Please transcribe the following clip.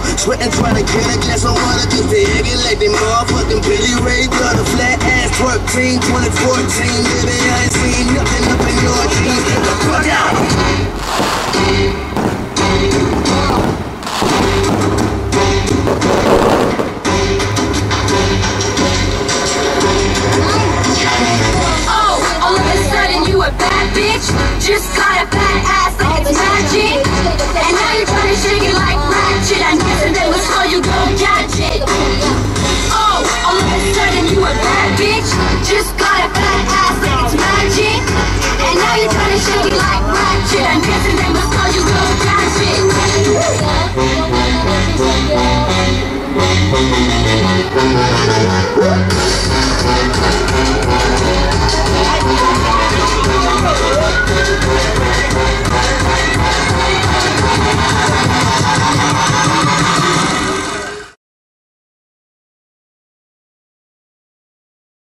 Sweating trying to get a glass of water just to egg it like they motherfucking Billy Ray got a flat ass twerk team 2014. Baby, I ain't seen nothing up in your jeans. Get the fuck out! Oh, all of a sudden you a bad bitch. Just got a fat ass like it's magic. And now you're trying to shake it like ratchet. And guessing they will show you go gadget. Oh, all of a sudden you a bad bitch. Just got a fat ass like it's magic. And now you're trying to shake it like ratchet. And guessing they will show you go gadget.